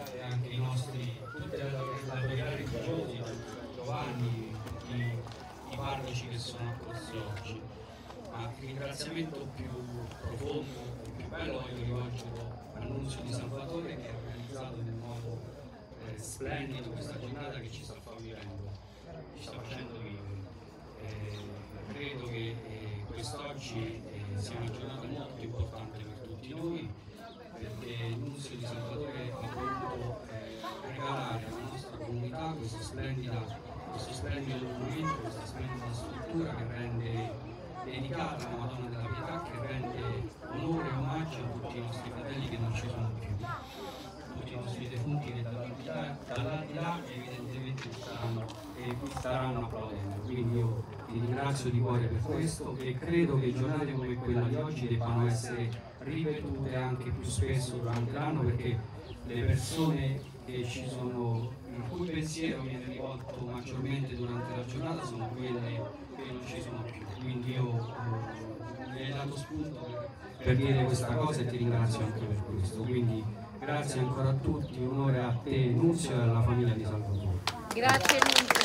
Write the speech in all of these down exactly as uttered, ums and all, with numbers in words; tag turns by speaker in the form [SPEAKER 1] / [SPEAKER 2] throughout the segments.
[SPEAKER 1] ringraziare anche i nostri, tutte le autorità religiose, Giovanni, i, i parroci che sono accorsi oggi. Ma il ringraziamento più profondo, più bello voglio rivolgerlo all'Annunzio di Salvatore, che ha organizzato nel modo eh, splendido questa giornata che ci sta vivendo, ci sta facendo vivere. Eh, credo che eh, quest'oggi eh, sia una giornata molto importante per tutti noi, perché l'Annunzio di Salvatore ha voluto eh, regalare alla nostra comunità questo splendido, questo splendido documento, questa splendida struttura che rende dedicata alla Madonna della Pietà, che rende onore e omaggio a tutti i nostri fratelli che non ci sono più, tutti i nostri defunti che dall'aldilà evidentemente staranno, e vi staranno applaudendo. Quindi io vi ringrazio di cuore per questo e credo che giornate come quella di oggi debbano essere ripetute anche più spesso durante l'anno, perché le persone che ci sono, il cui pensiero viene rivolto maggiormente durante la giornata, sono quelle che non ci sono più. Quindi io eh, mi hai dato spunto per, per dire questa cosa e ti ringrazio anche per questo. Quindi grazie ancora a tutti, onore a te Nunzio e alla famiglia di Salvatore.
[SPEAKER 2] Grazie Nunzio.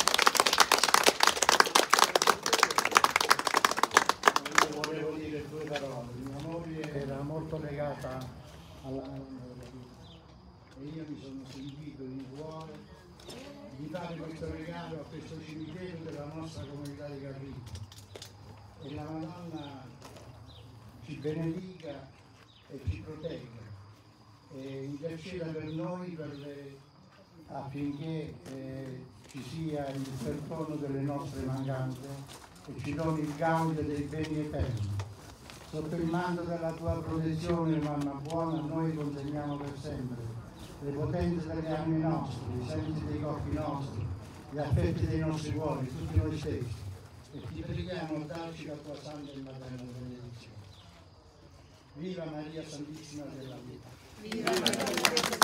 [SPEAKER 3] Io volevo dire due parole. Mia moglie era molto legata alla Madonna della Pietà e io mi sono sentito in cuore di fare questo regalo a questo cimitero della nostra comunità di Carrito. E la Madonna ci benedica e ci protegga e interceda per noi per le, affinché eh, ci sia il perdono delle nostre mancanze e ci doni il gaudio dei beni eterni. Sotto il manto della tua protezione, mamma buona, noi consegniamo per sempre le potenze delle anime nostre, i sensi dei corpi nostri, gli affetti dei nostri cuori, tutti noi stessi. E ti preghiamo a darci la tua santa e materna benedizione. Viva Maria Santissima della Pietà!
[SPEAKER 2] Viva Maria.